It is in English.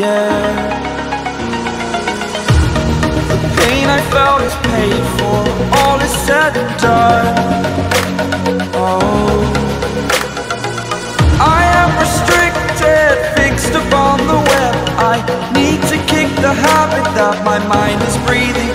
yeah. The pain I felt is paid for, all is said and done. Oh, I am restricted, fixed upon the web. I need to kick the habit that my mind is breathing